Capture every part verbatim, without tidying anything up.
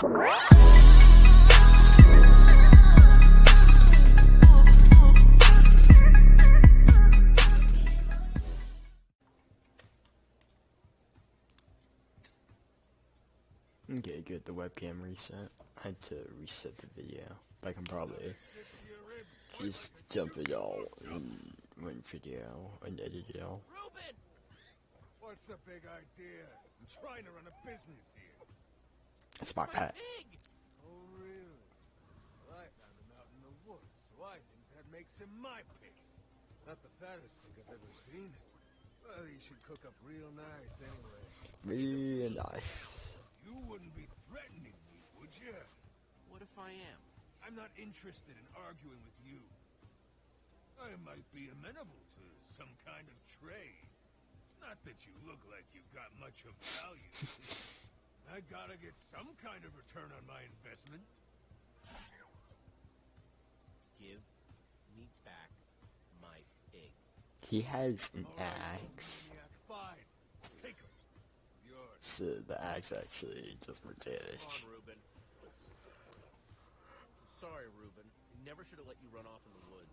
Okay, good. The webcam reset. I had to reset the video. But I can probably just jump it all in one video and edit it all. Ruben! What's the big idea? I'm trying to run a business here. It's my pet. Pig! Oh, really? Well, I found him out in the woods, so I think that makes him my pig. Not the fattest pig I've ever seen. Well, he should cook up real nice anyway. Real nice. You wouldn't be threatening me, would you? What if I am? I'm not interested in arguing with you. I might be amenable to some kind of trade. Not that you look like you've got much of value. I gotta get some kind of return on my investment. Give me back my pig. He has an All right, axe. maniac, fine. Take him. Yours. So the axe actually just for Come damage. on, Ruben. Sorry, Ruben. Never should have let you run off in the woods.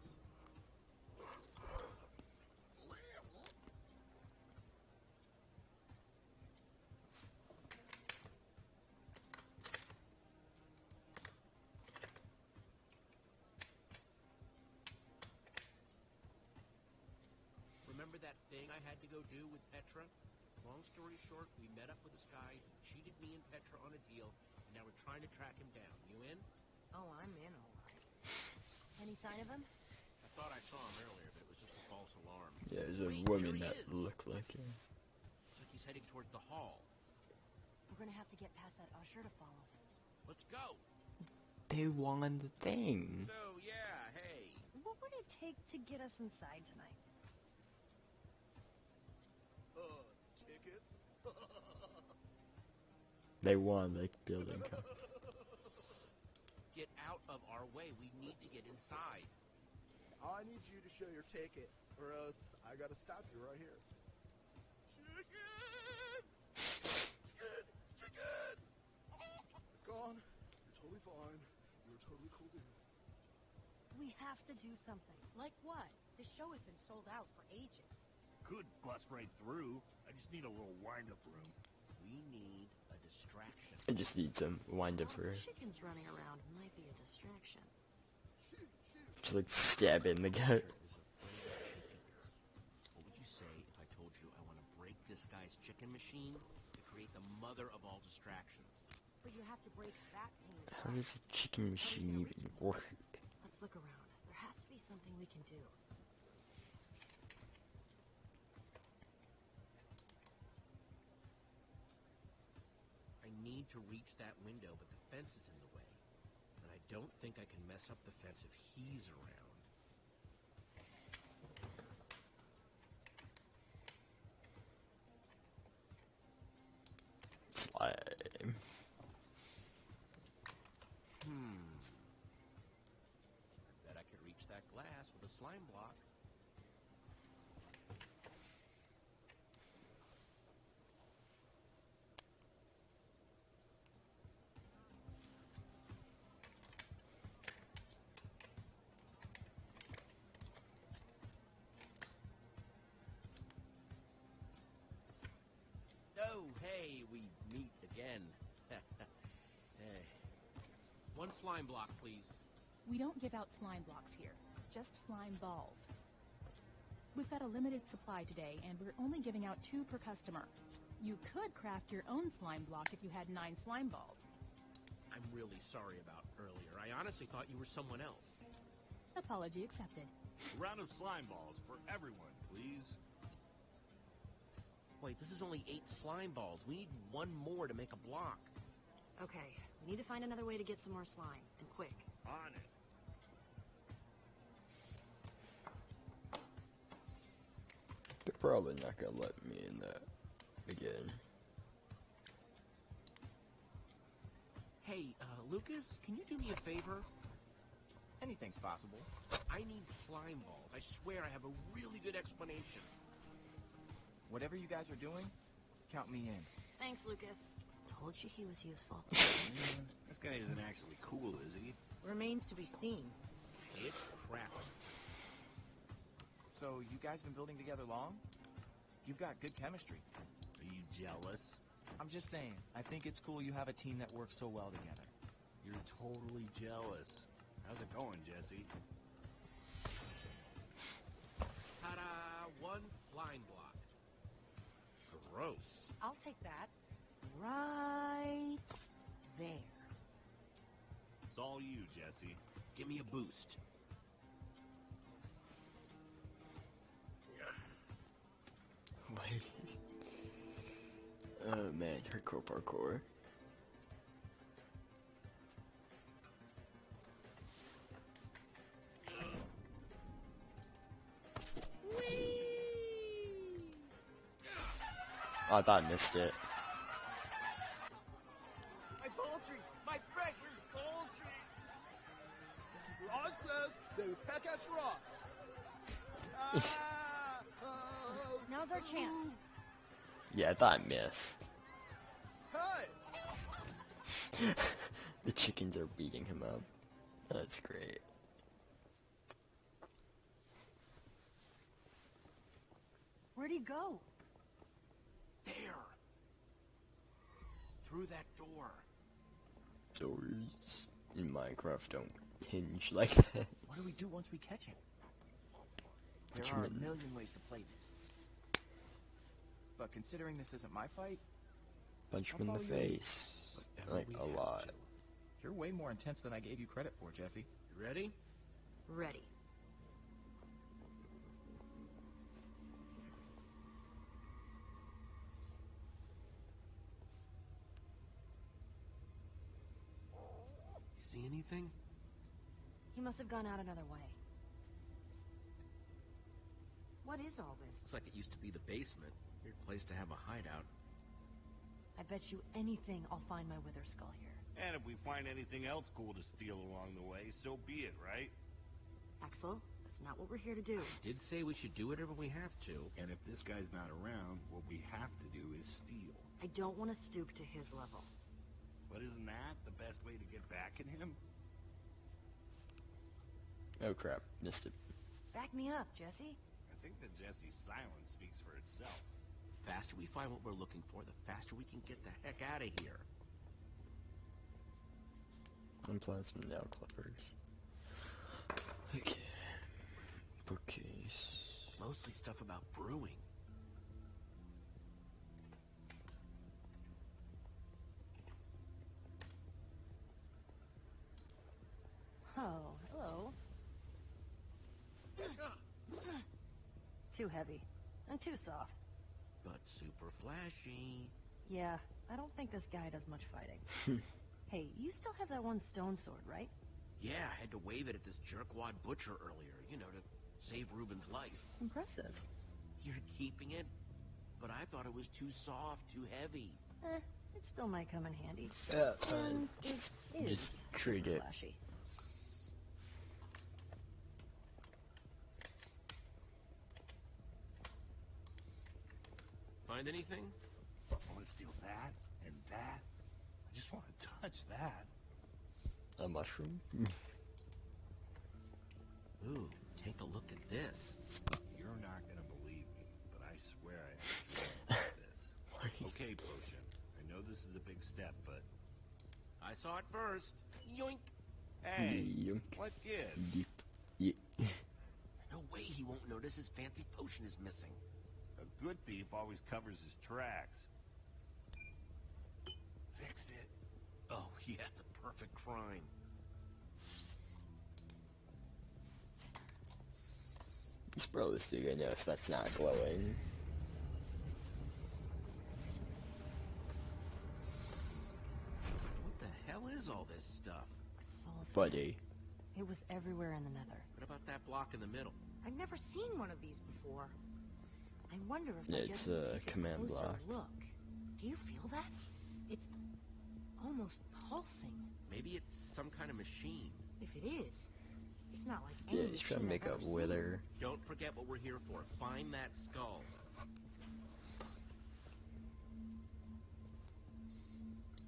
Remember that thing I had to go do with Petra? Long story short, we met up with this guy who cheated me and Petra on a deal, and now we're trying to track him down. You in? Oh, I'm in, all right. Any sign of him? I thought I saw him earlier, but it was just a false alarm. Yeah, there's a Wait, woman there he that is. looked like him. Looks like he's heading towards the hall. We're gonna have to get past that usher to follow him. Let's go. They won the thing. So, yeah, hey. What would it take to get us inside tonight? Uh, tickets? They won the building. co- Get out of our way. We need to get inside. I need you to show your ticket, or else I gotta stop you right here. Chicken! Chicken! Chicken! It's gone. You're totally fine. You're totally cool, dude. We have to do something. Like what? The show has been sold out for ages. Could bust right through. I just need a little wind-up room. We need a distraction. I just need some wind up for Chickens running around might be a distraction. just like stab in the gut. What would you say if I told you I want to break this guy's chicken machine to create the mother of all distractions? But you have to break that pain. How does a chicken machine even work? Let's look around. There has to be something we can do. I need to reach that window, but the fence is in the way. And I don't think I can mess up the fence if he's around. Slime. Hmm. I bet I could reach that glass with a slime block. Oh, hey, we meet again. Hey. One slime block, please. We don't give out slime blocks here, just slime balls. We've got a limited supply today, and we're only giving out two per customer. You could craft your own slime block if you had nine slime balls. I'm really sorry about earlier. I honestly thought you were someone else. Apology accepted. A round of slime balls for everyone, please. Wait, this is only eight slime balls. We need one more to make a block. Okay, we need to find another way to get some more slime, and quick. On it. They're probably not gonna let me in that again. Hey, uh, Lucas, can you do me a favor? Anything's possible. I need slime balls. I swear I have a really good explanation. Whatever you guys are doing, count me in. Thanks, Lucas. Told you he was useful. Man, this guy isn't actually cool, is he? Remains to be seen. It's crap. So, you guys been building together long? You've got good chemistry. Are you jealous? I'm just saying, I think it's cool you have a team that works so well together. You're totally jealous. How's it going, Jesse? Ta-da! One slime block. Gross. I'll take that. Right there. It's all you, Jesse. Give me a boost. Wait. Oh man, hardcore parkour. Oh, I thought I missed it. My poultry! My precious poultry! Keep your eyes closed. They will peck at your eye. Ah, oh, Now's our chance. Yeah, I thought I missed. Hey! The chickens are beating him up. That's great. Where'd he go? There! Through that door. Doors in Minecraft don't hinge like that. What do we do once we catch him? There Punch him are a in. million ways to play this. But considering this isn't my fight, Punch him I'll in the follow you. face. Whatever Like we a have lot. to. You're way more intense than I gave you credit for, Jesse. You ready? Ready. You see anything? He must have gone out another way. What is all this? Looks like it used to be the basement. Weird place to have a hideout. I bet you anything I'll find my wither skull here. And if we find anything else cool to steal along the way, so be it, right? Axel, that's not what we're here to do. Did say we should do whatever we have to. And if this guy's not around, what we have to do is steal. I don't want to stoop to his level. But isn't that the best way to get back at him? Oh crap, missed it. Back me up, Jesse. I think that Jesse's silence speaks for itself. The faster we find what we're looking for, the faster we can get the heck out of here. I'm playing some nail clippers. Okay. Bookcase. Mostly stuff about brewing. Oh, hello. Too heavy. And too soft. But super flashy. Yeah, I don't think this guy does much fighting. Hey, you still have that one stone sword, right? Yeah, I had to wave it at this jerkwad butcher earlier, you know, to save Ruben's life. Impressive. You're keeping it? But I thought it was too soft, too heavy. Eh, it still might come in handy. Yeah, And fine. it is Just treat super it. flashy. Find anything? I want to steal that and that. I just want to touch that. A mushroom? Ooh, take a look at this. You're not going to believe me, but I swear I understand this. Okay, Potion. I know this is a big step, but... I saw it first. Yoink. Hey, Yoink. what gives? Yeep. Ye- No way he won't notice his fancy potion is missing. A good thief always covers his tracks. Fixed it. Oh, yeah, the perfect crime. This bro, this dude, I notice that's not glowing. What the hell is all this stuff? Soul sand. Buddy. It was everywhere in the nether. What about that block in the middle? I've never seen one of these before. I wonder if Yeah, I it's just a take command a closer block. look. Do you feel that? It's almost pulsing. Maybe it's some kind of machine. If it is, it's not like any Yeah, he's trying to machine make I've a ever seen. wither. Don't forget what we're here for. Find that skull.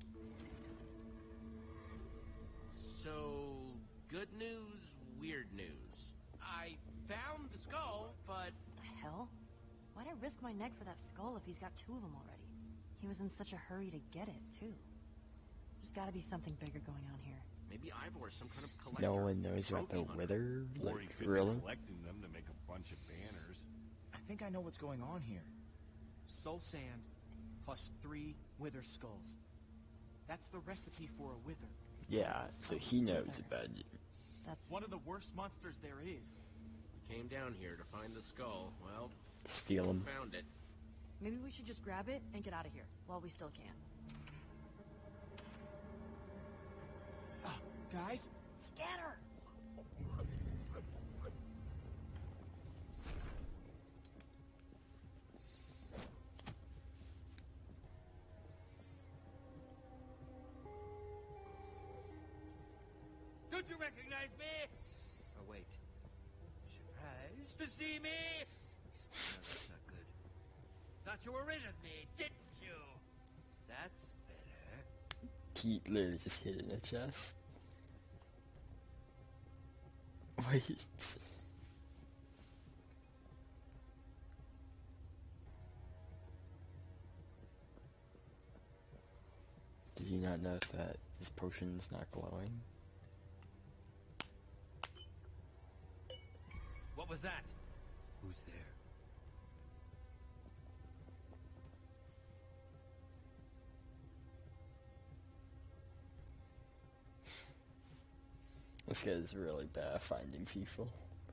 risk my neck for that skull if he's got two of them already? He was in such a hurry to get it, too. There's gotta be something bigger going on here. Maybe Ivor's some kind of collector. No one knows about the Trophy hunter. wither. Or he Like, could really? be collecting them to make a bunch of banners. I think I know what's going on here. Soul sand plus three wither skulls. That's the recipe for a wither. Yeah, so he knows about it. That's... One of the worst monsters there is. We came down here to find the skull. Well, Steal him. found it. Maybe we should just grab it and get out of here, while we still can. Ah, guys? Scatter! Don't you recognize me? Oh, wait. Surprised to see me? No, that's not good. Thought you were rid of me, didn't you? That's better. He literally just hit it in the chest. Wait. Did you not know that this potion's not glowing? What was that? Who's there? This guy's really bad at finding people.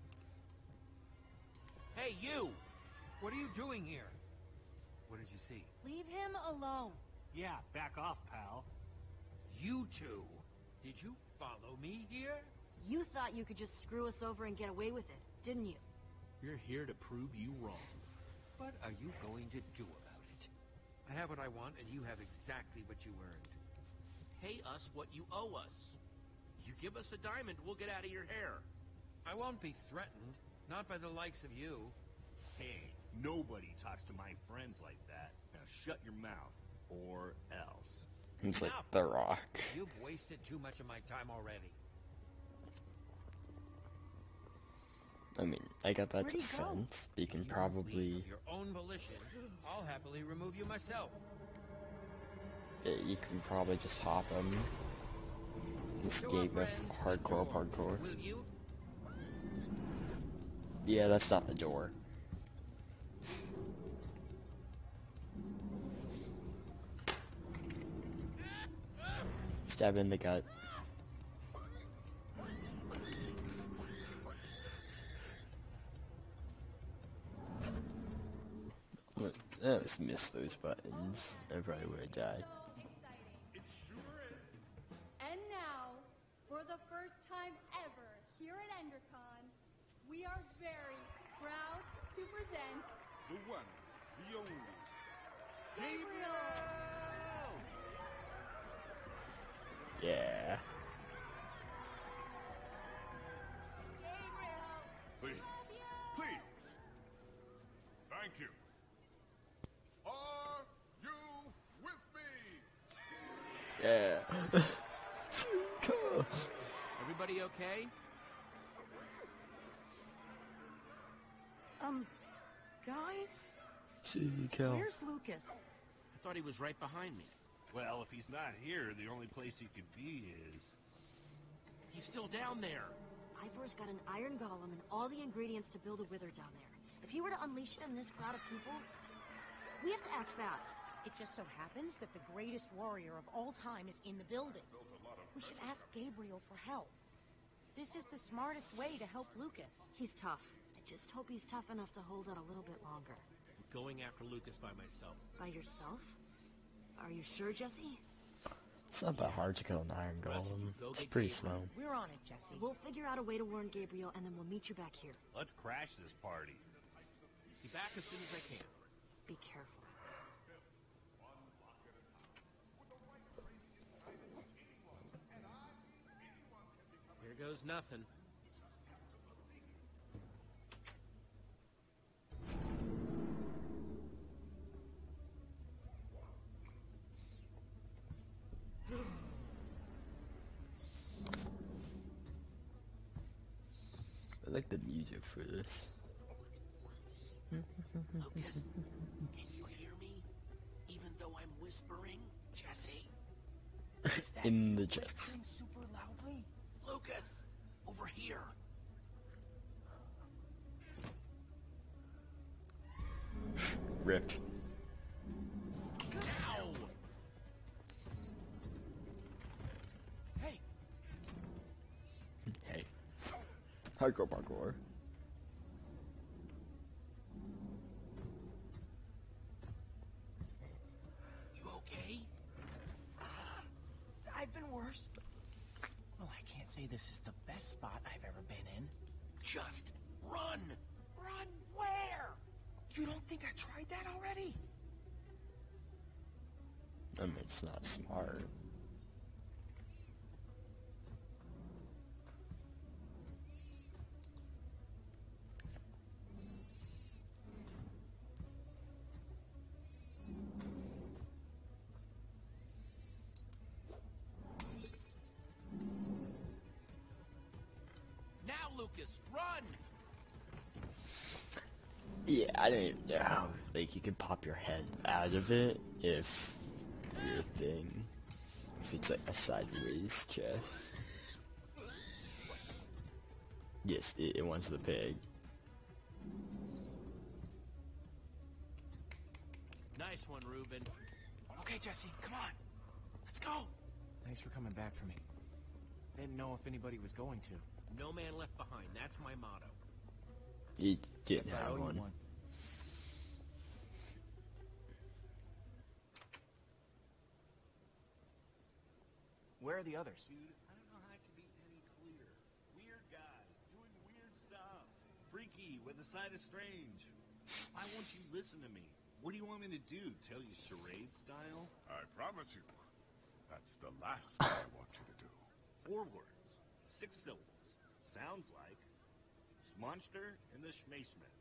Hey, you! What are you doing here? What did you see? Leave him alone. Yeah, back off, pal. You two, did you follow me here? You thought you could just screw us over and get away with it, didn't you? We're here to prove you wrong. What are you going to do about it? I have what I want, and you have exactly what you earned. Pay us what you owe us. You give us a diamond, we'll get out of your hair. I won't be threatened. Not by the likes of you. Hey, nobody talks to my friends like that. Now shut your mouth, or else. It's like Enough. The Rock. You've wasted too much of my time already. I mean, I got that Where'd he go? defense. But you can Leave probably, of your own volition. I'll happily remove you myself. yeah, you can probably just hop him. This Show game our of friends the hardcore door, parkour. Will you? Yeah, that's not the door. Stab in the gut. Look, I just missed those buttons. I probably would have died. And now, for the first time ever here at EnderCon, we are very proud to present The one, the only. Gabriel! Yeah. Please, please. Thank you. Are you with me? Yeah. Cool. Everybody okay? Um, guys? See you, Kel. Where's Lucas? I thought he was right behind me. Well, if he's not here, the only place he could be is... He's still down there. Ivor's got an iron golem and all the ingredients to build a wither down there. If he were to unleash it on this crowd of people, we have to act fast. It just so happens that the greatest warrior of all time is in the building. We should ask Gabriel for help. This is the smartest way to help Lucas. He's tough. I just hope he's tough enough to hold out a little bit longer. I'm going after Lucas by myself. By yourself? Are you sure, Jesse? It's not that hard to kill an iron golem. It's pretty slow. We're on it, Jesse. We'll figure out a way to warn Gabriel, and then we'll meet you back here. Let's crash this party. Be back as soon as I can. Be careful. Here goes nothing. I like the music for this. Lucas, can you hear me? Even though I'm whispering? Jesse? Is that In the you chest. whispering super loudly? Lucas, over here. Rip. Ow! Hey, Hey. Hardcore parkour. you okay? I've been worse. Well, I can't say this is the best spot I've ever been in. Just run! Run where? You don't think I tried that already? I mean, it's not smart. Now, Lucas, run! Yeah, I don't even know how, like, you can pop your head out of it if your thing, if it's like a sideways chest. Yes, it, it wants the pig. Nice one, Ruben. Okay, Jesse, come on. Let's go. Thanks for coming back for me. Didn't know if anybody was going to. No man left behind. That's my motto. It didn't Guess I have owe you one. one. Where are the others? Dude, I don't know how it could be any clearer. Weird guy, doing weird stuff. Freaky, with a side of strange. Why won't you listen to me? What do you want me to do? Tell you charade style? I promise you, that's the last thing I want you to do. Four words. Six syllables. Sounds like Smonster and the Schmaceman.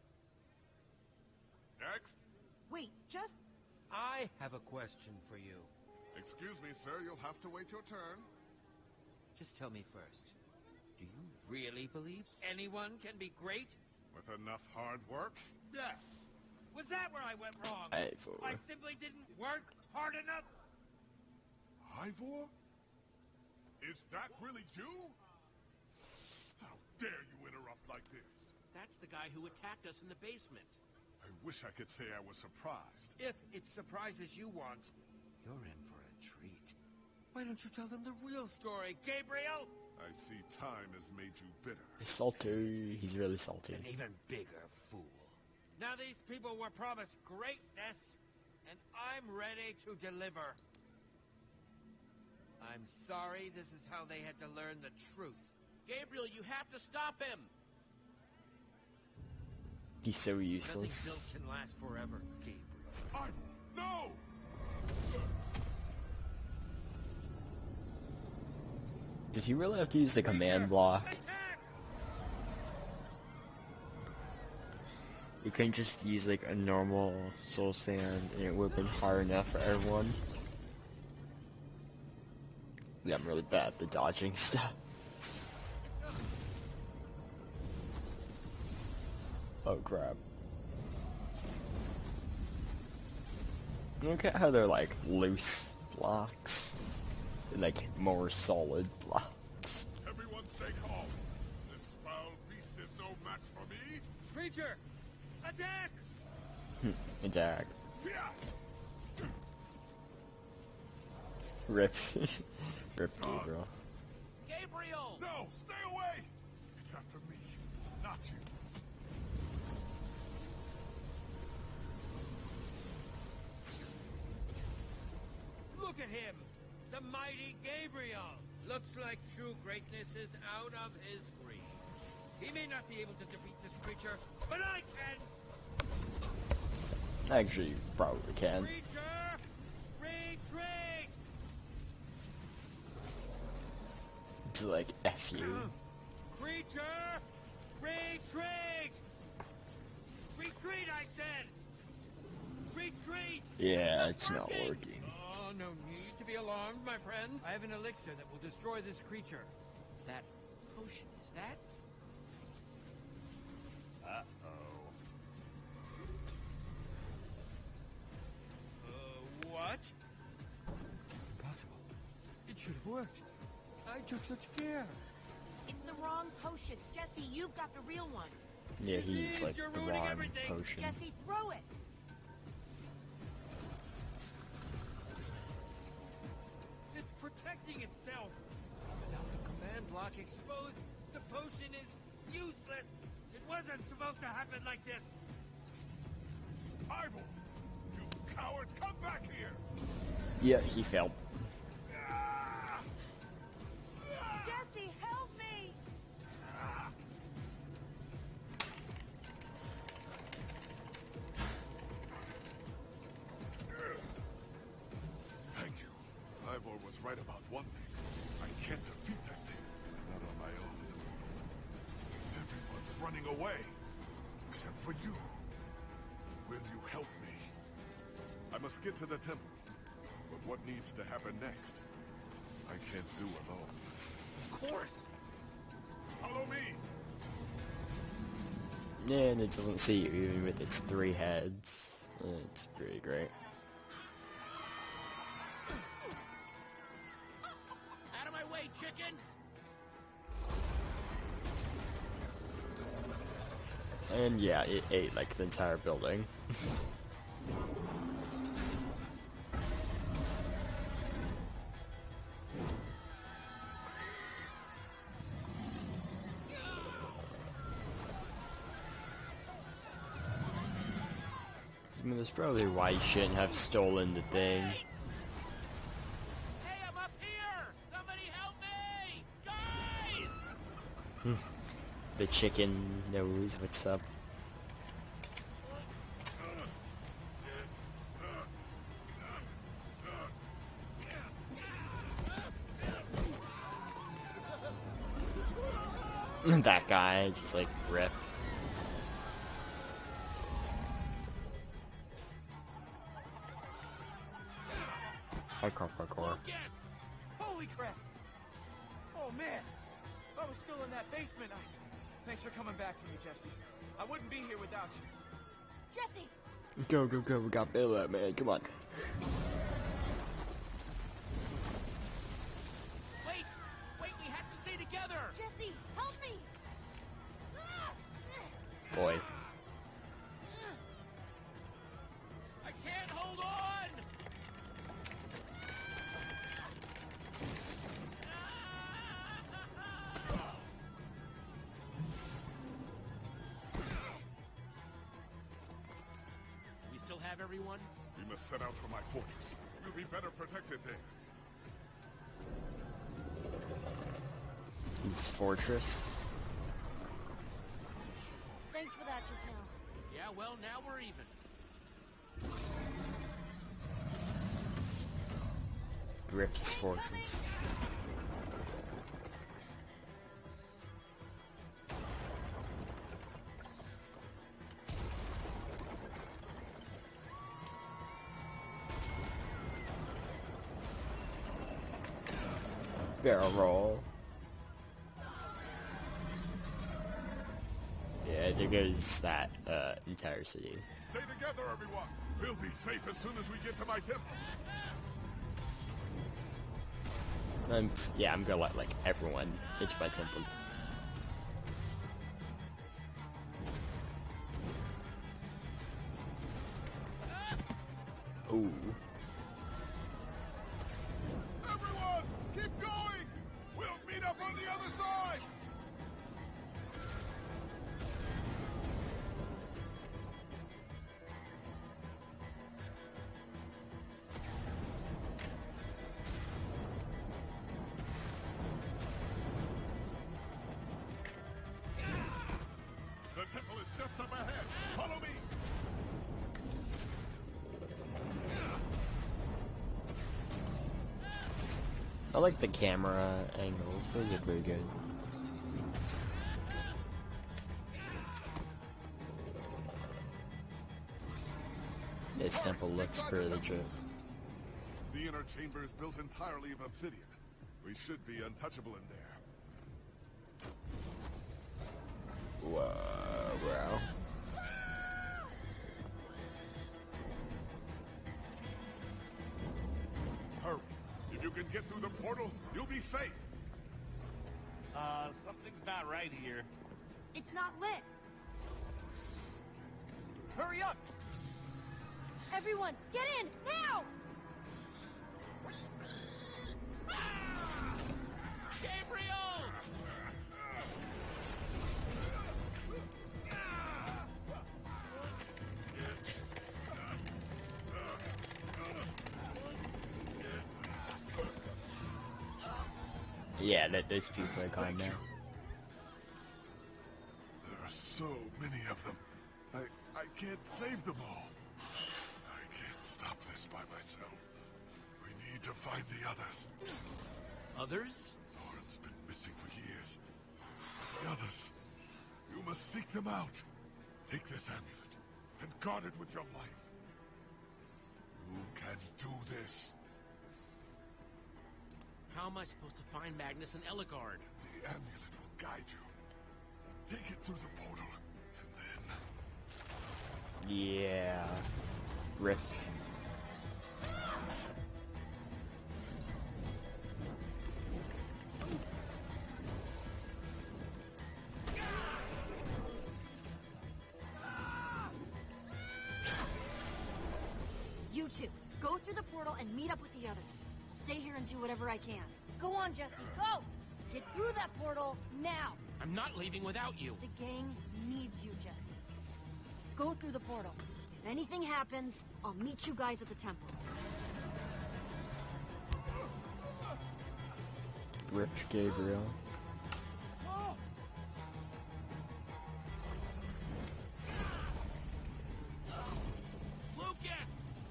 Next. Wait, just... I have a question for you. Excuse me, sir, you'll have to wait your turn. Just tell me first. Do you really believe anyone can be great? With enough hard work, yes. Was that where I went wrong? Hey, for I simply didn't work hard enough? Ivor? Is that really you? How dare you interrupt like this? That's the guy who attacked us in the basement. I wish I could say I was surprised. If it surprises you want, you're in for a treat. Why don't you tell them the real story, Gabriel? I see time has made you bitter. He's salty. He's really salty. An even bigger fool. Now these people were promised greatness, and I'm ready to deliver. I'm sorry this is how they had to learn the truth. Gabriel, you have to stop him! He's so Nothing useless. built can last forever, Gabriel. Ivor, no! Did he really have to use the command block? Attack! You couldn't just use like a normal soul sand and it would have been hard enough for everyone. Yeah, I'm really bad at the dodging stuff. Oh crap. Look at how they're like loose blocks. And, like more solid blocks. Everyone stay calm. This foul beast is no match for me. Creature! Attack! Attack. Yeah. Rip. Rip Gabriel. Gabriel! No, stay away! It's after me, not you. Look at him! The mighty Gabriel! Looks like true greatness is out of his grave. He may not be able to defeat this creature, but I can! Actually, you probably can. Creature! Retreat! It's like F you. Creature! Retreat! Retreat, I said! Retreat! Yeah, it's not working. Oh, no need to be alarmed, my friends. I have an elixir that will destroy this creature. That potion, is that? Uh-oh. What? Impossible. It should have worked. I took such care. It's the wrong potion. Jesse, you've got the real one. Yeah, he used like You're the ruining wrong everything. potion. Jesse, throw it. It's protecting itself. Without the command block exposed, the potion is useless. It wasn't supposed to happen like this. Ivor! You coward! Come back here! Yeah, he failed. Jesse, help me. Thank you. Ivor was right about one thing. I can't defeat that thing. Not on my own. Everyone's running away. Except for you. Will you help me? I must get to the temple. But what needs to happen next? I can't do alone. Of course. Follow me! Yeah, and it doesn't see you even with its three heads. It's pretty great. Out of my way, chickens! And yeah, it ate like the entire building. I mean, that's probably why you shouldn't have stolen the thing. Hey, I'm up here! Somebody help me! Guys! The chicken knows what's up. That guy just like rip. Hardcore parkour. Yes! Holy crap! Oh man! I was still in that basement. I... Thanks for coming back for me, Jesse. I wouldn't be here without you. Jesse, Go, go, go, we got Bill out, man, come on. Wait! Wait, we have to stay together! Jesse, help me. Boy. I can't hold on! We still have everyone? We must set out for my fortress. We'll be better protected there. His fortress. Thanks for that just now. Yeah, well, now we're even. Grip his fortress. Barrel roll. Yeah, there goes that uh, entire city. Stay together, everyone! We'll be safe as soon as we get to my temple. Um, yeah, I'm gonna let like everyone into my temple. Ooh. Everyone, keep going! We'll meet up on the other side! The temple is just up ahead. Follow me! I like the camera angles, those are pretty good. This temple looks pretty legit. The inner chamber is built entirely of obsidian. We should be untouchable in there. Whoa, bro. If you can get through the portal, you'll be safe. Uh, something's not right here. It's not lit. Hurry up! Everyone, get in, now! Gabriel! Yeah, that those people are gone now. There are so many of them. I I can't save them all. I can't stop this by myself. We need to find the others. Others? Soren's been missing for years. The others. You must seek them out. Take this amulet and guard it with your life. You can do this. How am I supposed to find Magnus and Ellegard? The amulet will guide you. Take it through the portal, and then... Yeah. Rip. You two, go through the portal and meet up with the others. Stay here and do whatever I can. Go on, Jesse, go! Get through that portal, now! I'm not leaving without you. The gang needs you, Jesse. Go through the portal. If anything happens, I'll meet you guys at the temple. Rip Gabriel. Lucas!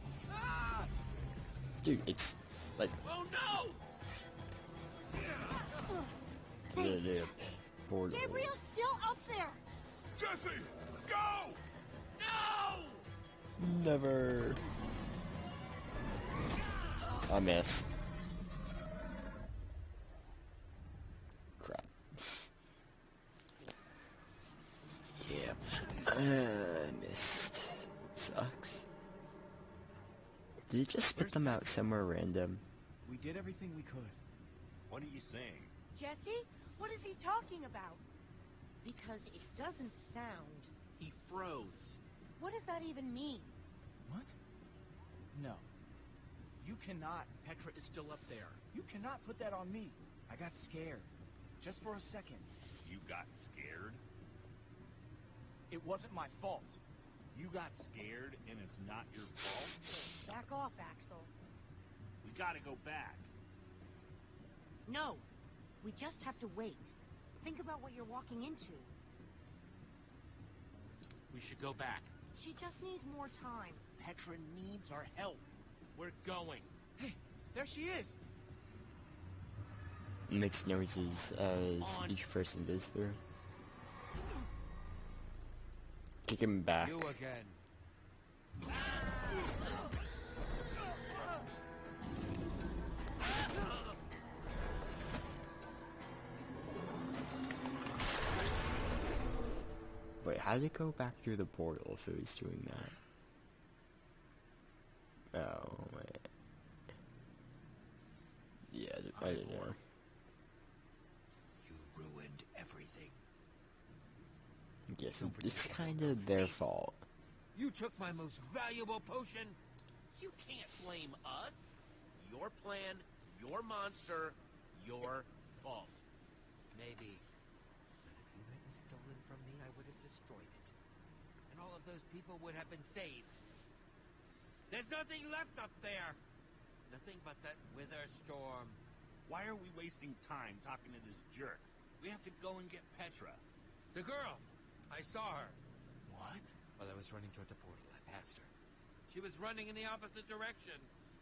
Dude, it's like Oh no! the, Thanks, the Jesse. portal. Gabriel's still up there! Jesse! Go! No! Never. I missed. Crap. Yep. Uh, I missed. Sucks. Did you just spit them out somewhere random? We did everything we could. What are you saying? Jesse, what is he talking about? Because it doesn't sound... He froze. What does that even mean? What? No. You cannot. Petra is still up there. You cannot put that on me. I got scared. Just for a second. You got scared? It wasn't my fault. You got scared and it's not your fault? Back off, Axel. We gotta go back. No. We just have to wait. Think about what you're walking into. We should go back. She just needs more time. Petra needs our help. We're going. Hey, there she is. Makes noises as On. each person goes through. Kick him back. You again. Wait, how did it go back through the portal if it was doing that? Oh, wait. Yeah, I didn't know. You ruined everything. I guess it's kind of their fault. You took my most valuable potion. You can't blame us. Your plan, your monster, your fault. Maybe. But if you hadn't stolen from me, I would have destroyed it. And all of those people would have been saved. There's nothing left up there. Nothing but that wither storm. Why are we wasting time talking to this jerk? We have to go and get Petra. The girl. I saw her. What? While I was running toward the portal, I passed her. She was running in the opposite direction.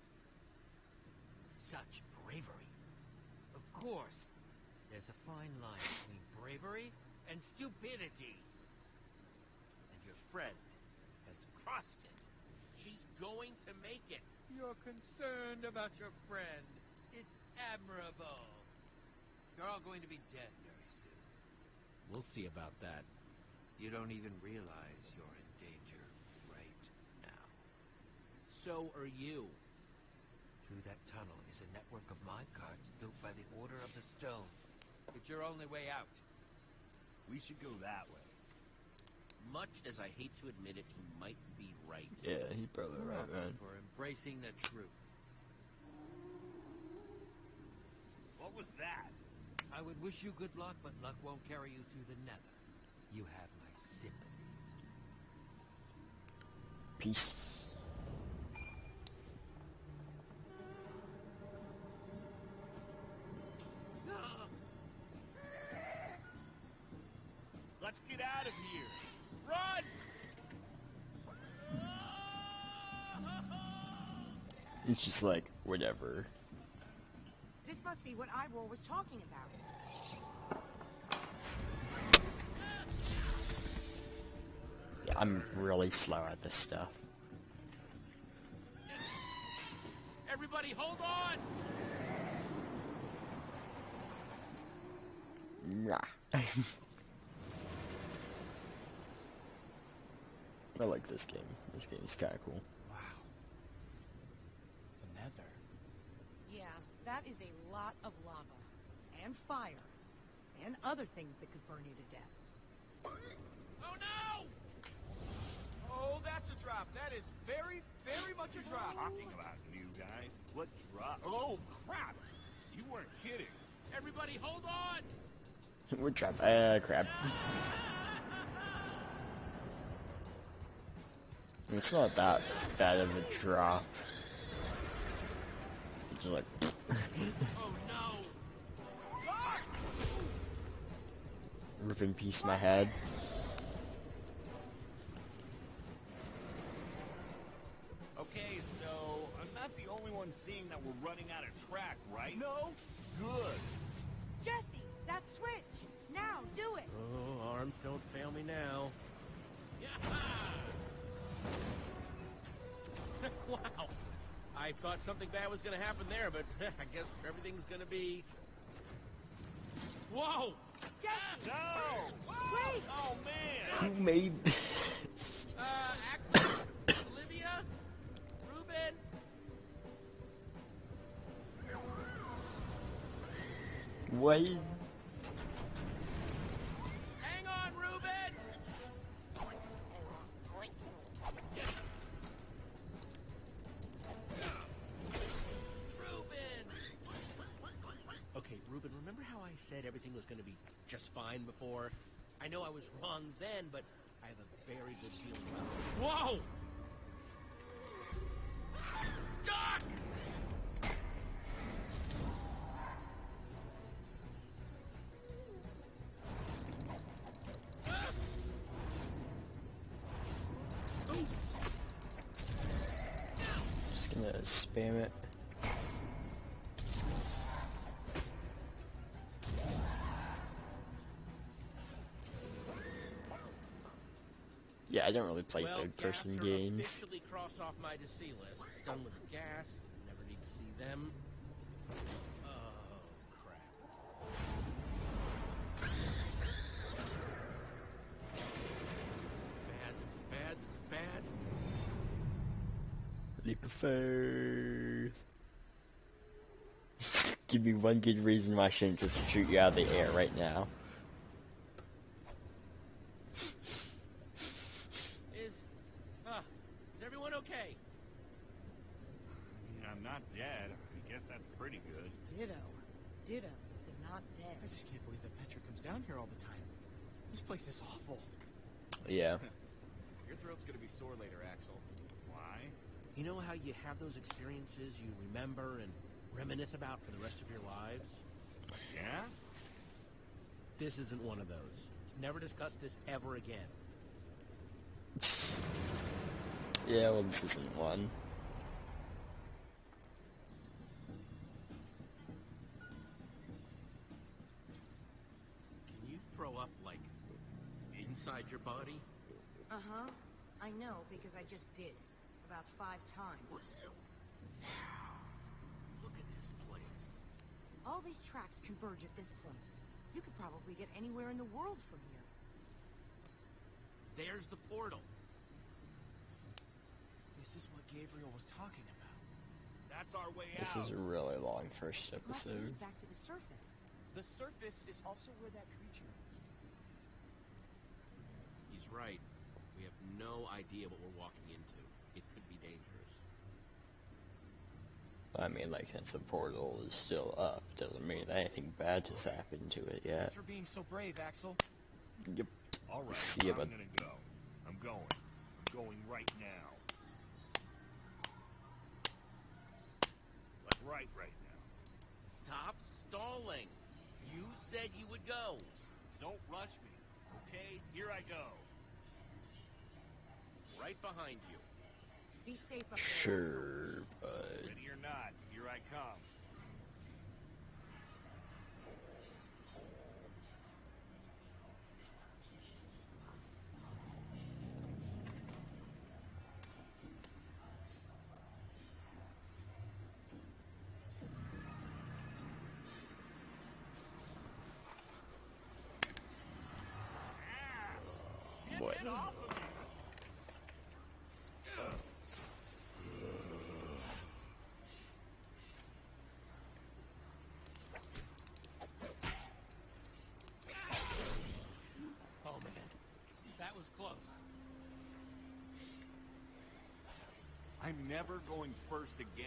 Such bravery. Of course. There's a fine line between bravery and stupidity. And your friend has crossed it. She's going to make it. You're concerned about your friend. It's admirable. You're all going to be dead very soon. We'll see about that. You don't even realize you're in danger right now. So are you. Through that tunnel is a network of minecarts built by the Order of the Stone. It's your only way out. We should go that way. Much as I hate to admit it, he might be right. Yeah, he probably right, man. For embracing the truth. What was that? I would wish you good luck, but luck won't carry you through the nether. You have my sympathies. Peace. Let's get out of here. Run! It's just like, whatever. This must be what Ivor was talking about. Yeah, I'm really slow at this stuff. Everybody hold on! Nah. I like this game. This game is kind of cool. Wow. The nether. Yeah, that is a lot of lava. And fire. And other things that could burn you to death. Oh no! Oh, that's a drop. That is very, very much a drop. Talking about new guy. What drop? Oh, crap! You weren't kidding. Everybody hold on! We're trapped. Ah, crap. It's not that bad of a drop. It's just like. Oh no! Rip in peace my head. Okay, so I'm not the only one seeing that we're running out of track, right? No? Good. Jesse, that switch! Now, do it! Oh, arms don't fail me now. Wow. I thought something bad was going to happen there, but I guess everything's going to be... Whoa! Jesse! No! Wait! Oh, man! Who made this? Uh, Axel? Olivia? Ruben? What? Hang on, Ruben! Okay, Ruben, remember how I said everything was going to be just fine before? I know I was wrong then, but I have a very good feeling about it. Whoa! Duck! Just gonna spam it. Yeah, I don't really play Well, third-person gas are games. officially crossed off my to see list. Done with the gas. Never need to see them. Oh, crap. Bad, this is bad, this is bad. Leap of faith. Give me one good reason why I shouldn't just shoot you out of the air right now. Is, uh, is everyone okay? I'm not dead. I guess that's pretty good. Ditto. Ditto. They're not dead. I just can't believe that Petra comes down here all the time. This place is awful. Yeah. Your throat's gonna be sore later, Axel. Why? You know how you have those experiences you remember and reminisce about for the rest of your lives? Yeah? This isn't one of those. Never discuss this ever again. Yeah, well, this isn't one. Can you throw up, like, inside your body? Uh-huh. I know, because I just did. About five times. Look at this place. All these tracks converge at this point. You could probably get anywhere in the world from here. There's the portal. This is what Gabriel was talking about. That's our way This out. is a really long first It must episode. lead back to the surface. The surface is also where that creature is. He's right. We have no idea what we're walking into. It could be dangerous. I mean, like, since the portal is still up, doesn't mean anything bad has happened to it yet. Thanks for being so brave, Axel. Yep. All right, See ya, I'm bud. gonna go. I'm going. I'm going right now. Like right, right now. Stop stalling. You said you would go. Don't rush me, okay? Here I go. Right behind you. Be safe up there. Sure, but... Ready or not, here I come. What? Get off of me! Oh, man. That was close. I'm never going first again.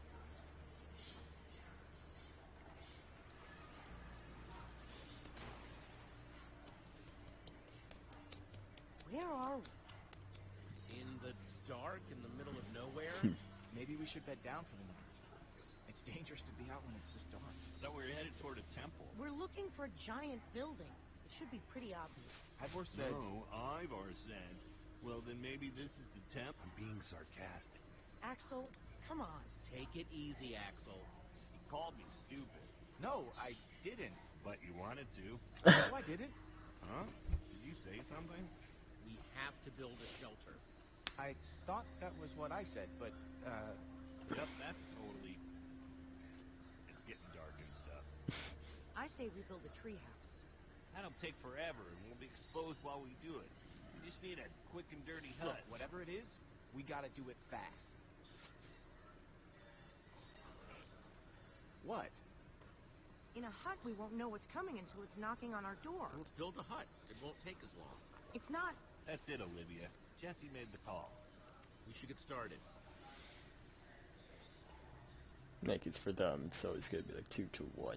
Where are we? In the dark, in the middle of nowhere? Maybe we should bed down for the night. It's dangerous to be out when it's this dark. Thought we were headed toward a temple. We're looking for a giant building. It should be pretty obvious. Ivor said... No, Ivor said. Well, then maybe this is the temple. I'm being sarcastic. Axel, come on. Take it easy, Axel. He called me stupid. No, I didn't. But you wanted to. No, I didn't. Huh? Did you say something? We have to build a shelter. I thought that was what I said, but, uh... Yep, that's totally... It's getting dark and stuff. I say we build a treehouse. That'll take forever, and we'll be exposed while we do it. We just need a quick and dirty Look, hut. whatever it is, we gotta do it fast. What? In a hut, we won't know what's coming until it's knocking on our door. Let's build a hut. It won't take as long. It's not... That's it, Olivia. Jesse made the call. We should get started. Like, it's for them, so it's gonna be like two to one.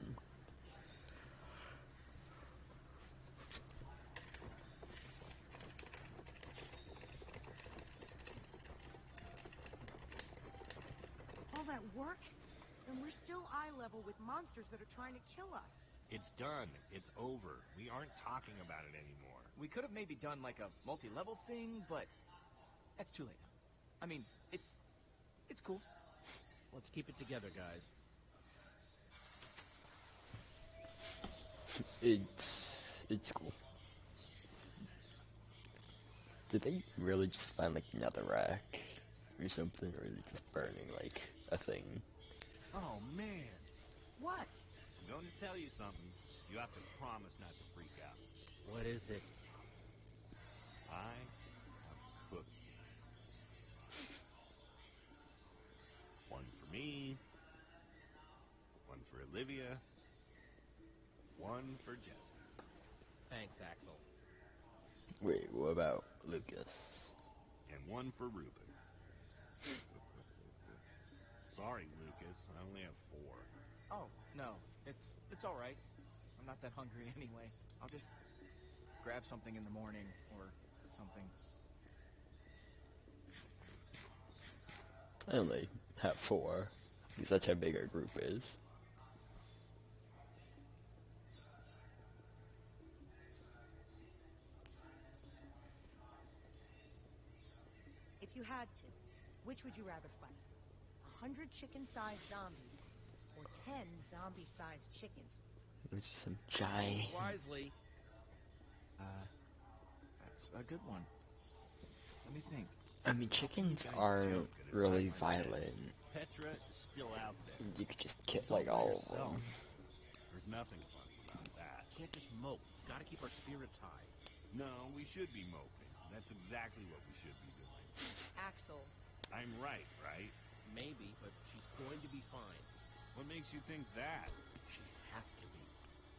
All that work? And we're still eye level with monsters that are trying to kill us. It's done. It's over. We aren't talking about it anymore. We could have maybe done like a multi-level thing, but that's too late now. I mean, it's it's cool. Let's keep it together, guys. It's... it's cool. Did they really just find, like, netherrack or something, or are they just burning, like, a thing? Oh, man. What? I'm going to tell you something. You have to promise not to freak out. What is it? I have cookies. One for me. One for Olivia. One for Jesse. Thanks, Axel. Wait, what about Lucas? And one for Ruben. Sorry, Lucas. I only have four. Oh, no. It's it's all right. I'm not that hungry anyway. I'll just grab something in the morning or something. I only have four, because that's how big our group is. If you had to, which would you rather fight? A hundred chicken-sized zombies or ten zombie-sized chickens? It's just some giant... Wisely. Uh, that's a good one. Let me think. I mean, chickens aren't really violent. Petra is still out there. You could just kill, like, all of them. There's nothing funny about that. Can't just mope. Gotta keep our spirits high. No, we should be moping. That's exactly what we should be doing. Axel, I'm right, right? Maybe, but she's going to be fine. What makes you think that? She has to be.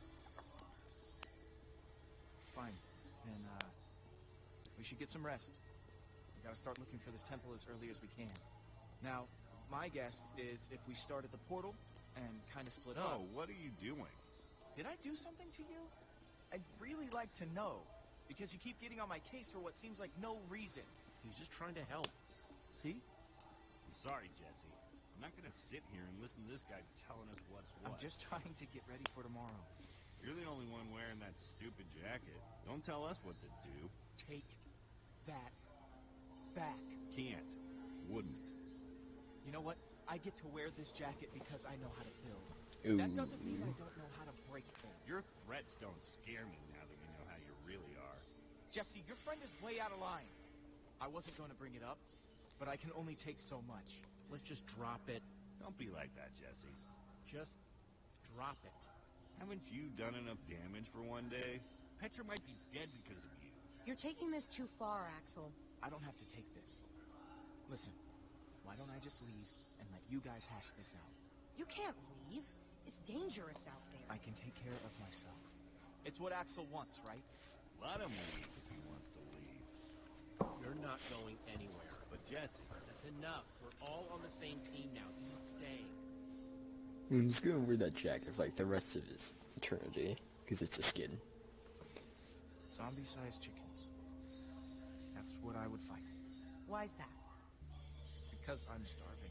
Fine. Then, uh, we should get some rest. We gotta start looking for this temple as early as we can. Now, my guess is if we start at the portal and kind of split up... Oh, what are you doing? Did I do something to you? I'd really like to know, because you keep getting on my case for what seems like no reason. He's just trying to help. See? I'm sorry, Jesse. I'm not gonna sit here and listen to this guy telling us what's what. I'm just trying to get ready for tomorrow. You're the only one wearing that stupid jacket. Don't tell us what to do. Take that back. Can't. Wouldn't. You know what? I get to wear this jacket because I know how to build. Ooh. That doesn't mean I don't know how to break things. Your threats don't scare me now that we know how you really are. Jesse, your friend is way out of line. I wasn't going to bring it up, but I can only take so much. Let's just drop it. Don't be like that, Jesse. Just drop it. Haven't you done enough damage for one day? Petra might be dead because of you. You're taking this too far, Axel. I don't have to take this. Listen, why don't I just leave and let you guys hash this out? You can't leave. It's dangerous out there. I can take care of myself. It's what Axel wants, right? Let him leave if he wants to leave. You're not going anywhere. But Jesse... That's enough. We're all on the same team now. He's staying. He's gonna wear that jacket for like the rest of his eternity, because it's a skin. Zombie-sized chickens. That's what I would fight. Why's that? Because I'm starving.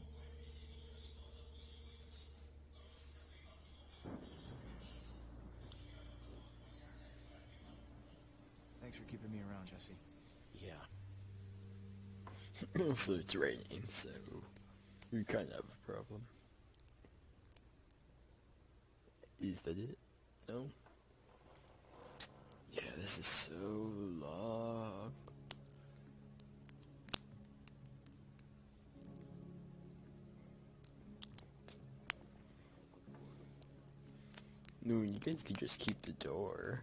Thanks for keeping me around, Jesse. Yeah. Also, it's raining, so we kind of have a problem. Is that it? No? Yeah, this is so long. No, you guys could just keep the door.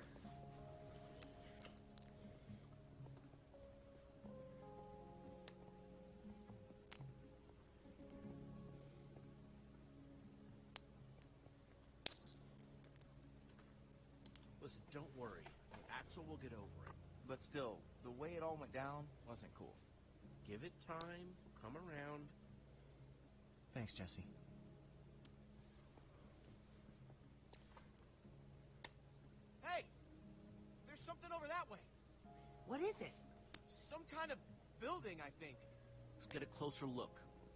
Listen, don't worry. Axel will get over it. But still, the way it all went down wasn't cool. Give it time. Come around. Thanks, Jesse. Hey! There's something over that way. What is it? Some kind of building, I think. Let's get a closer look.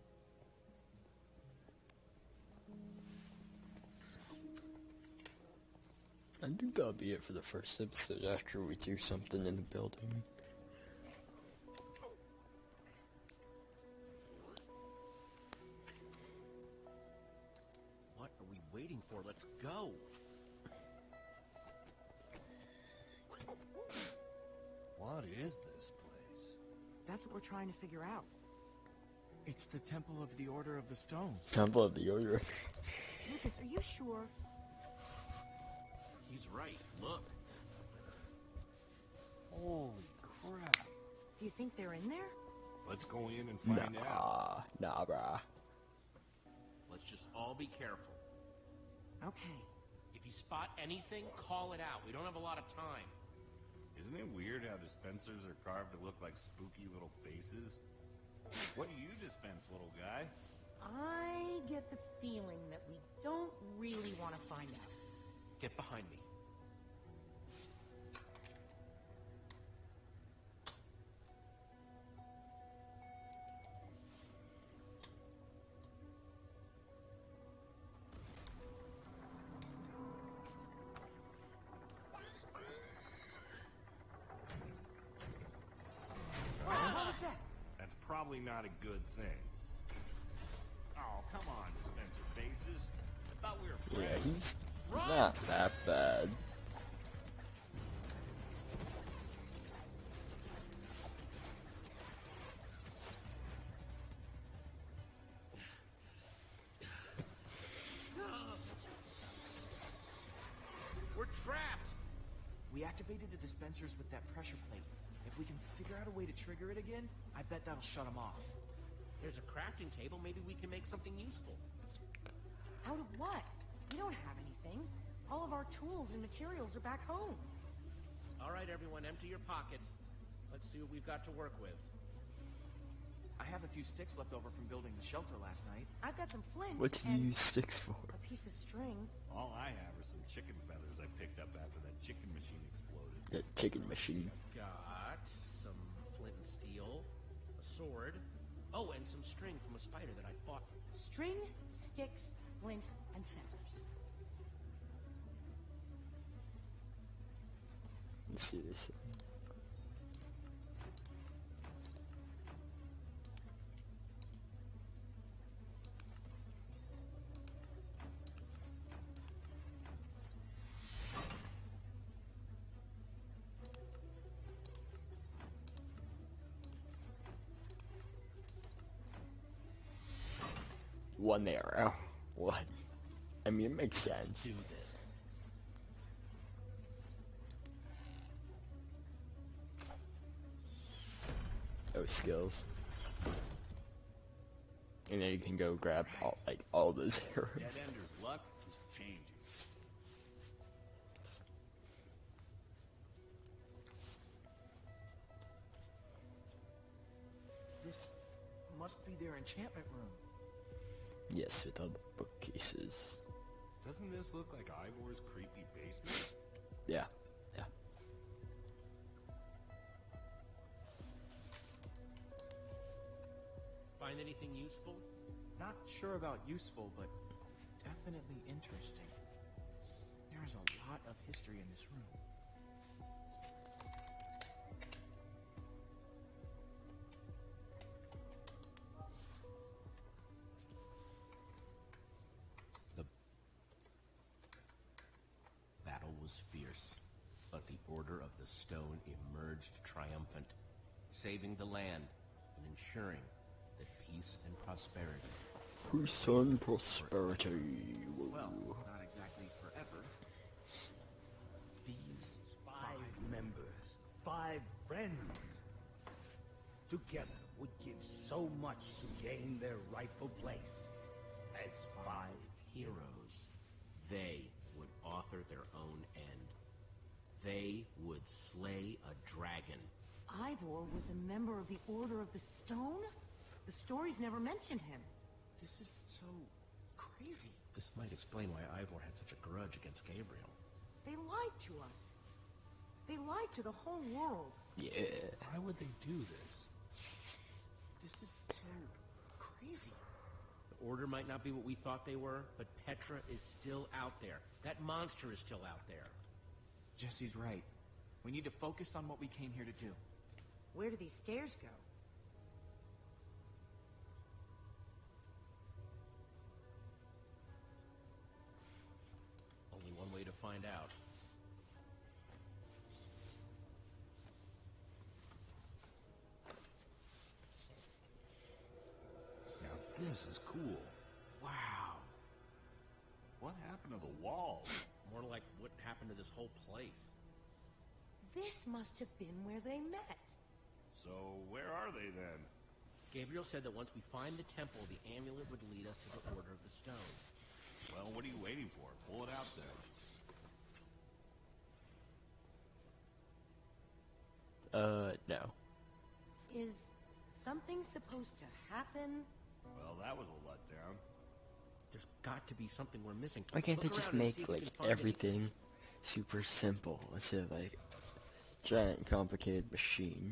I think that'll be it for the first episode after we do something in the building. What are we waiting for? Let's go. What is this place? That's what we're trying to figure out. It's the Temple of the Order of the Stone. Temple of the Order. Lucas, are you sure? He's right. Look. Holy crap. Do you think they're in there? Let's go in and find out. Nah, nah, brah. Let's just all be careful. Okay. If you spot anything, call it out. We don't have a lot of time. Isn't it weird how dispensers are carved to look like spooky little faces? What do you dispense, little guy? I get the feeling that we don't really want to find out. Get behind me. That's probably not a good thing. Oh, come on, dispenser faces. I thought we were Yeah, friends. he's not that bad. We're trapped. We activated the dispensers with that pressure plate. If we can figure out a way to trigger it again, I bet that'll shut them off. There's a crafting table. Maybe we can make something useful. Out of what? We don't have anything. All of our tools and materials are back home. All right, everyone, empty your pockets. Let's see what we've got to work with. I have a few sticks left over from building the shelter last night. I've got some flint. What do you and use sticks for? a piece of string. All I have are some chicken feathers I picked up after that chicken machine exploded. That chicken machine. Got some flint and steel, a sword. Oh, and some string from a spider that I bought. String, sticks, flint, and feathers. Let's see this. One arrow. What? I mean, it makes sense. Do this. Those skills. And then you can go grab all, like all those arrows. Dead Ender's luck is changing. This must be their enchantment room. Yes, with all the bookcases. Doesn't this look like Ivor's creepy basement? Yeah, yeah. Find anything useful? Not sure about useful, but definitely interesting. There is a lot of history in this room. The battle was fierce, but the Order of the Stone emerged triumphant, saving the land and ensuring that peace and prosperity. Peace and prosperity. Well, not exactly forever. These five members, five friends, together would give so much to gain their rightful place as five Heroes. They would author their own end. They would slay a dragon. Ivor was a member of the Order of the Stone? The stories never mentioned him. This is so crazy. This might explain why Ivor had such a grudge against Gabriel. They lied to us. They lied to the whole world. Yeah. Why would they do this? This is so crazy. The Order might not be what we thought they were, but Petra is still out there. That monster is still out there. Jesse's right. We need to focus on what we came here to do. Where do these stairs go? Only one way to find out. Now this is cool. Wow. What happened to the walls? More like what happened to this whole place. This must have been where they met. So where are they then? Gabriel said that once we find the temple, the amulet would lead us to the Order of the Stone. Well, what are you waiting for? Pull it out then. Uh, no. Is something supposed to happen? Well, that was a letdown. There's got to be something we're missing. Why can't they Look just around and make see if we like can find everything super simple instead of like giant complicated machine?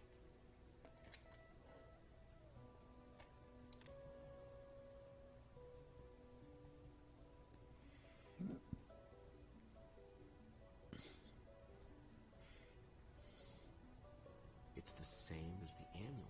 It's the same as the amulet.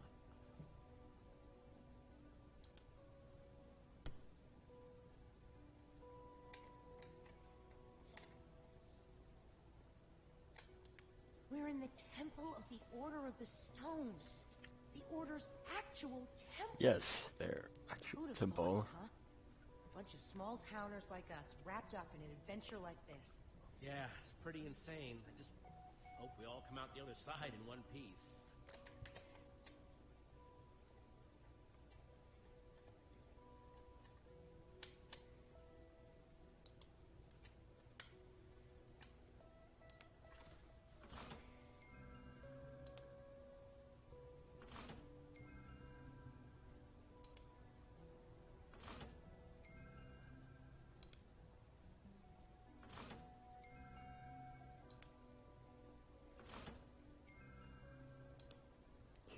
We're in the Temple of the Order of the Stone. The Order's actual temple. Yes, their actual Who'd have temple. thought, huh? A bunch of small towners like us wrapped up in an adventure like this. Yeah, it's pretty insane. I just hope we all come out the other side in one piece.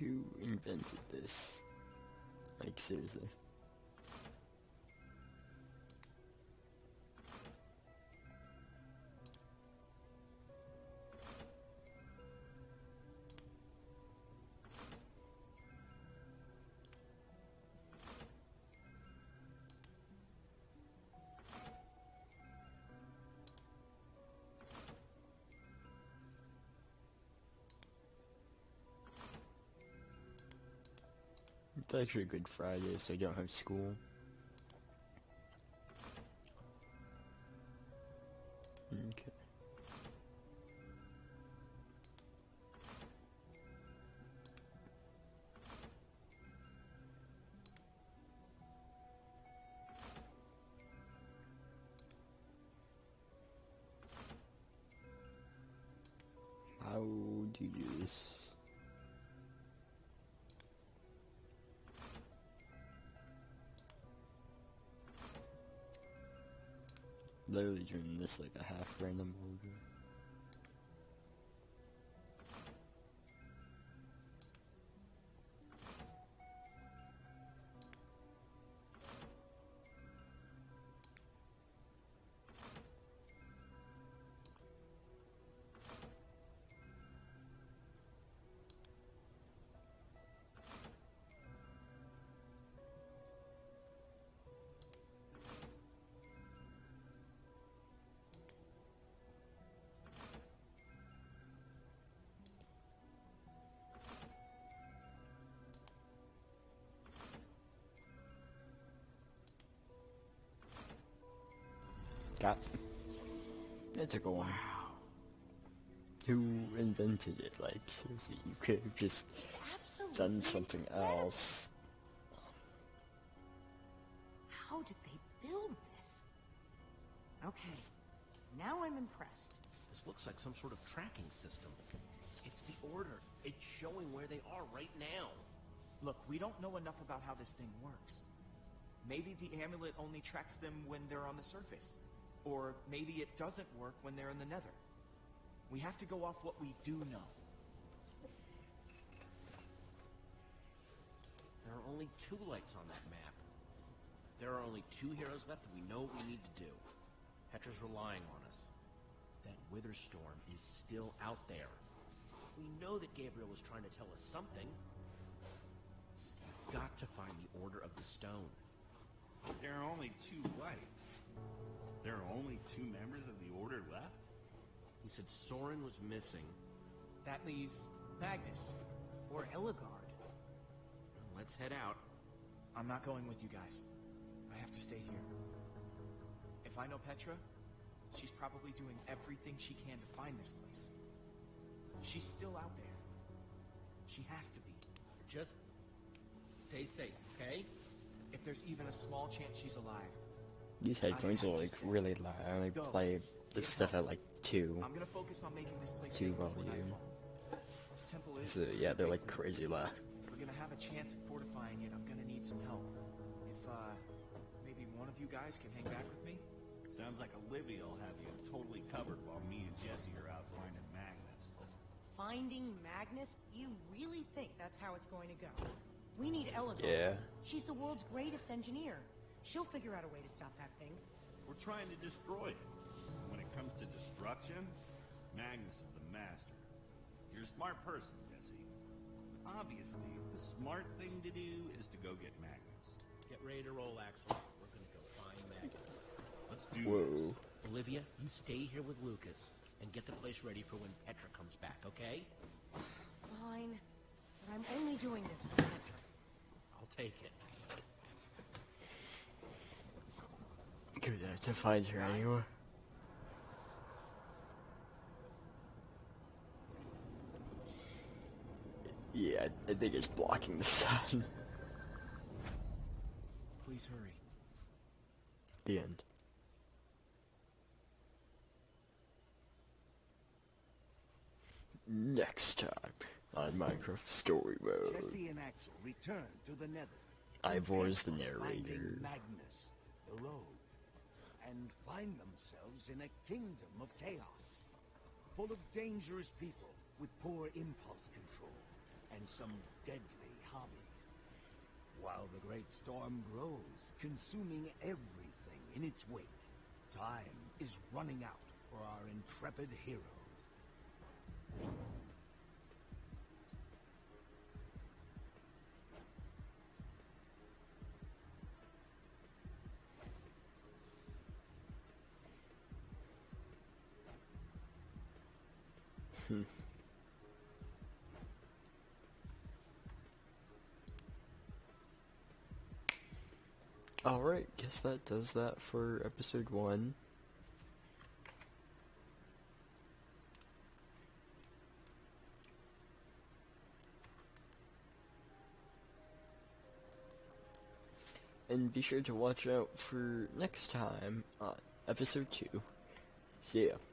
Who invented this? Like, seriously. It's actually Good Friday, so I don't have school. Okay. How do you do this? Literally doing this like a half random order. Got it. Took a while. Who invented it? Like, seriously, you could have just Absolutely done something else. How did they build this? Okay, now I'm impressed. This looks like some sort of tracking system. It's the order. It's showing where they are right now. Look, we don't know enough about how this thing works. Maybe the amulet only tracks them when they're on the surface. Or maybe it doesn't work when they're in the nether. We have to go off what we do know. There are only two lights on that map. There are only two heroes left that we know what we need to do. Petra's relying on us. That wither storm is still out there. We know that Gabriel was trying to tell us something. We've got to find the Order of the Stone. There are only two lights. There are only two members of the Order left? He said Soren was missing. That leaves Magnus. Or Ellegard. Well, let's head out. I'm not going with you guys. I have to stay here. If I know Petra, she's probably doing everything she can to find this place. She's still out there. She has to be. Just stay safe, okay? If there's even a small chance she's alive. These headphones are like really loud. I only play this stuff at like two. I'm gonna focus on making this place Two safe before volume. nightfall. This temple is So yeah, they're like crazy loud. If we're gonna have a chance at fortifying it, I'm gonna need some help. If uh maybe one of you guys can hang back with me? Sounds like Olivia will have you totally covered while me and Jesse are out finding Magnus. Finding Magnus? You really think that's how it's going to go? We need Ellegard. Yeah. She's the world's greatest engineer. She'll figure out a way to stop that thing. We're trying to destroy it. When it comes to destruction, Magnus is the master. You're a smart person, Jesse. Obviously, the smart thing to do is to go get Magnus. Get ready to roll, Axel. We're gonna go find Magnus. Let's do Whoa. this. Olivia, you stay here with Lucas and get the place ready for when Petra comes back, okay? Fine. But I'm only doing this for Petra. I'll take it. Good uh, to find her anywhere. Yeah, I think it's blocking the sun. Please hurry. The end. Next time on Minecraft Story Mode. Jesse and Axel return to the Nether. Ivor's the Finding narrator. Magnus, the road, and find themselves in a kingdom of chaos, full of dangerous people with poor impulse control. and some deadly hobbies. While the great storm grows, consuming everything in its wake, time is running out for our intrepid heroes. Hmm. Alright, guess that does that for episode one. And be sure to watch out for next time on episode two. See ya.